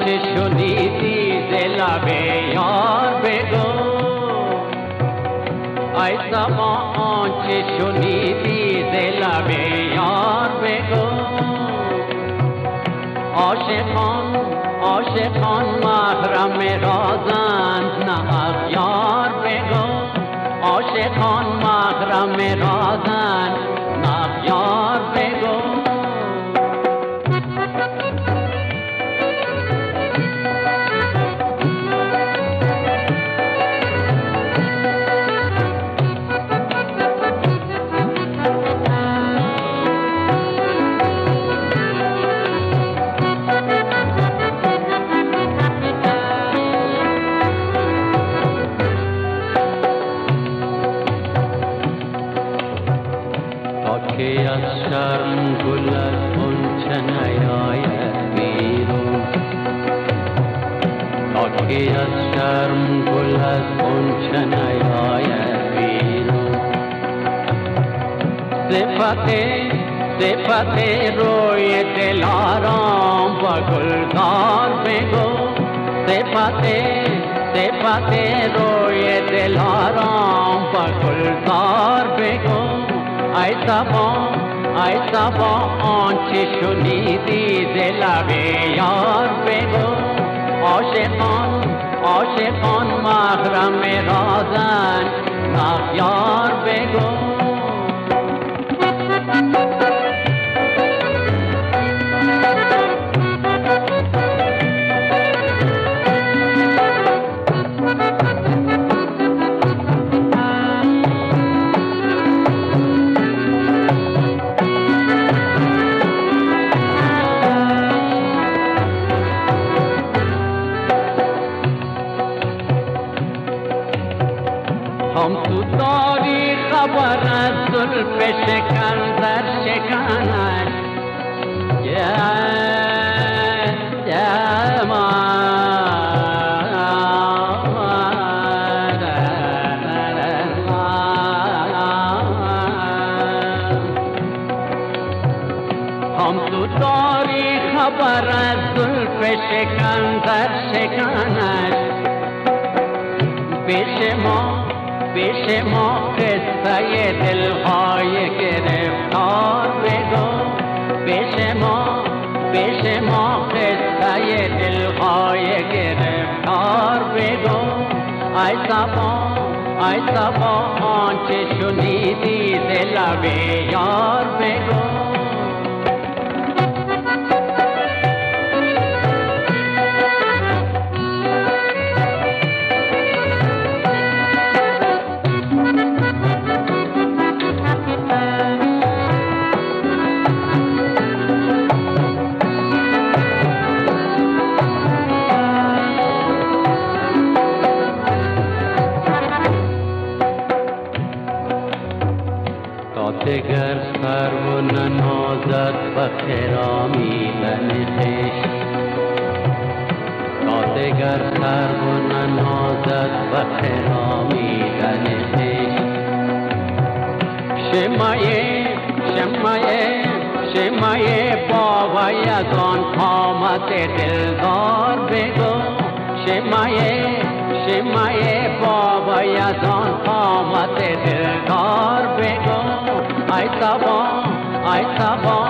آنچه شنیدی ز لب یار بگو، ای صبا آنچه شنیدی ز لب یار بگو. عاشقان محرم رازند نه اغیار بگو، عاشقان محرم رازند نه اغیار بگو. که از شرم گل از غنچه نیاید بیرون، تا که از شرم گل از غنچه نیاید بیرون. صفت روی دلارام با گلزار بگو، صفت روی دلارام با گلزار بگو. ای صبا آنچه شنیدی ز لب یار بگو، عاشقان محرم رازند نه یار بگو. هم تو داری خبر از زلف شکندر شکنش، هم تو داری خبر از زلف شکندر شکنش. پیش ما قصه دلهای گرفتار بگو، پیش ما قصه دلهای گرفتار بگو. ای صبا آنچه شنیدی ز لب یار بگو. دگر سرو ننازد و خرامیدن خویش، تا دگر سرو ننازد و خرامیدن خویش. شمعه باوی از آن قامت دلدار بگو، شمعه باوی از آن قامت دلدار بگو. ای صبا